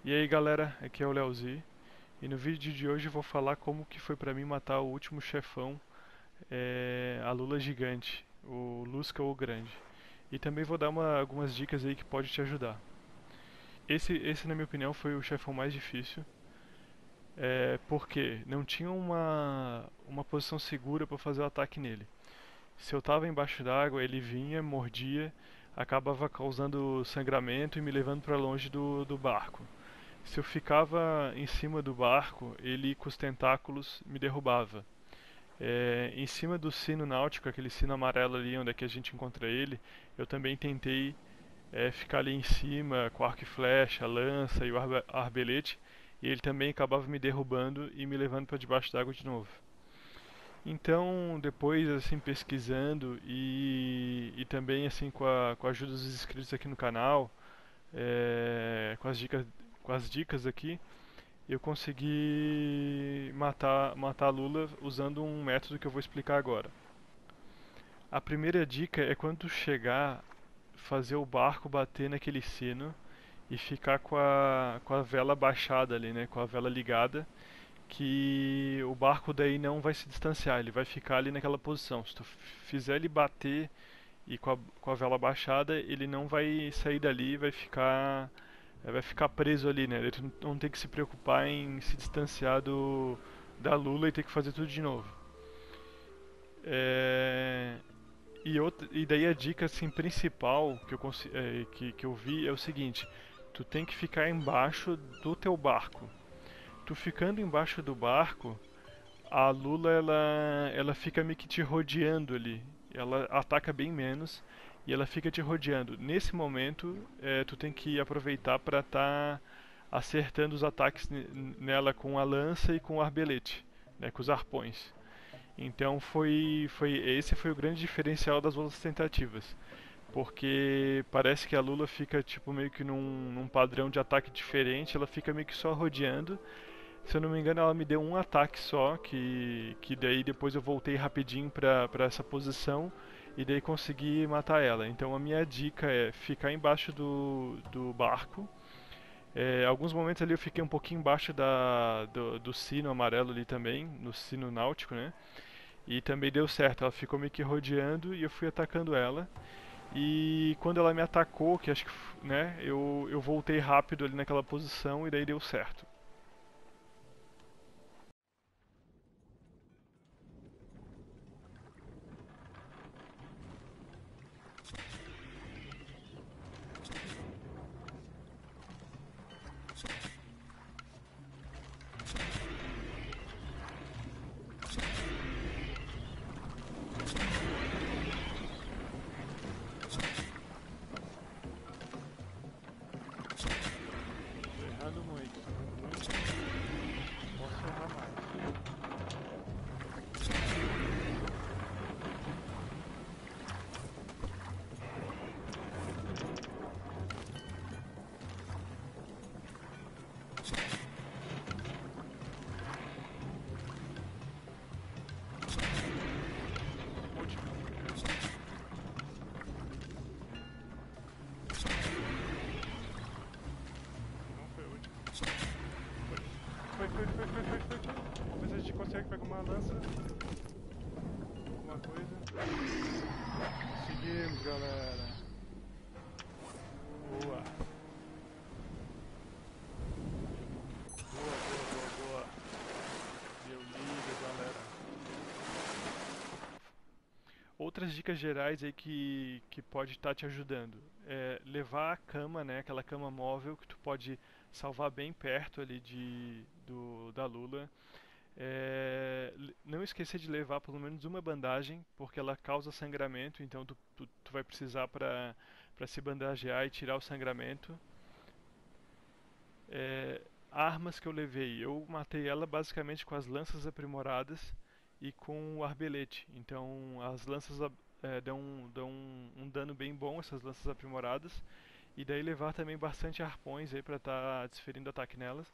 E aí galera, aqui é o Leozi e no vídeo de hoje eu vou falar como que foi pra mim matar o último chefão, a Lula gigante, o Lusca o Grande. E também vou dar algumas dicas aí que pode te ajudar. Esse na minha opinião foi o chefão mais difícil, porque não tinha uma posição segura para fazer o ataque nele. Se eu tava embaixo d'água, ele vinha, mordia, acabava causando sangramento e me levando para longe do barco. Se eu ficava em cima do barco, ele com os tentáculos me derrubava. Em cima do sino náutico, aquele sino amarelo ali onde é que a gente encontra ele, eu também tentei ficar ali em cima com arco e flecha, lança e o arbelete, e ele também acabava me derrubando e me levando para debaixo d'água de novo. Então, depois, assim, pesquisando e também, assim, com a ajuda dos inscritos aqui no canal, com as dicas aqui, eu consegui matar Lula usando um método que eu vou explicar agora. A primeira dica é quando chegar, fazer o barco bater naquele sino e ficar com a vela baixada ali, né, com a vela ligada, que o barco daí não vai se distanciar, ele vai ficar ali naquela posição. Se tu fizer ele bater e com a vela baixada, ele não vai sair dali, vai ficar preso ali, né? Ele não tem que se preocupar em se distanciar da Lula e ter que fazer tudo de novo. É, e daí a dica assim, principal que eu vi é o seguinte: tu tem que ficar embaixo do teu barco. Tu ficando embaixo do barco, a Lula ela fica meio que te rodeando ali. Ela ataca bem menos e ela fica te rodeando. Nesse momento, tu tem que aproveitar para estar acertando os ataques nela com a lança e com o arbelete, né, com os arpões. Então esse foi o grande diferencial das outras tentativas, porque parece que a Lula fica tipo meio que num padrão de ataque diferente, ela fica meio que só rodeando. Se eu não me engano, ela me deu um ataque só, que daí depois eu voltei rapidinho pra essa posição e daí consegui matar ela. Então a minha dica é ficar embaixo do barco. Alguns momentos ali eu fiquei um pouquinho embaixo do sino amarelo ali também, no sino náutico, né? E também deu certo, ela ficou meio que rodeando e eu fui atacando ela. E quando ela me atacou, que acho que, né, eu voltei rápido ali naquela posição e daí deu certo. Tô errando muito, tô errando muito mesmo. Posso errar mais. Última. Não foi a última. Foi. Foi. Vamos ver se a gente consegue pegar uma lança. Alguma coisa. Conseguimos, galera. Boa. Boa. Deu liga, galera. Outras dicas gerais aí que pode estar te ajudando. Levar a cama, né? Aquela cama móvel que tu pode salvar bem perto ali da Lula. Não esquecer de levar pelo menos uma bandagem, porque ela causa sangramento, então tu vai precisar para se bandagear e tirar o sangramento. É, Armas que eu levei, eu matei ela basicamente com as lanças aprimoradas e com o arbelete. Então as lanças dão um dano bem bom, essas lanças aprimoradas. E daí levar também bastante arpões aí para estar desferindo ataque nelas.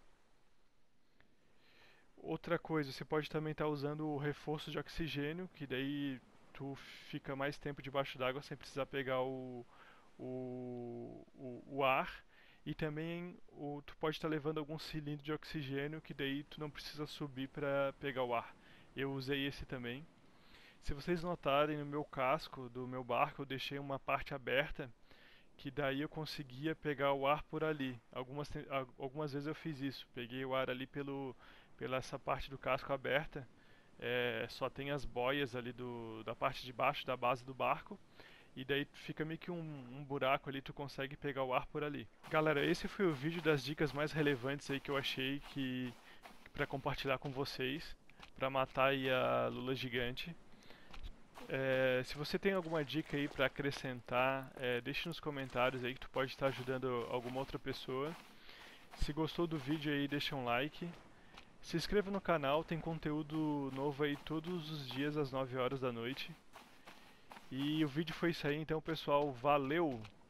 Outra coisa, você pode também estar usando o reforço de oxigênio, que daí tu fica mais tempo debaixo d'água sem precisar pegar o ar. E também tu pode estar levando algum cilindro de oxigênio que daí tu não precisa subir para pegar o ar. Eu usei esse também. Se vocês notarem no meu casco do meu barco, eu deixei uma parte aberta que daí eu conseguia pegar o ar por ali. Algumas vezes eu fiz isso, peguei o ar ali pela essa parte do casco aberta. Só tem as boias ali da parte de baixo da base do barco. E daí fica meio que um buraco ali, tu consegue pegar o ar por ali. Galera, esse foi o vídeo das dicas mais relevantes aí que eu achei que para compartilhar com vocês, para matar aí a lula gigante. Se você tem alguma dica aí para acrescentar, deixe nos comentários aí que tu pode estar ajudando alguma outra pessoa. Se gostou do vídeo aí, deixa um like. Se inscreva no canal, tem conteúdo novo aí todos os dias às 9 horas da noite. E o vídeo foi isso aí, então pessoal, valeu!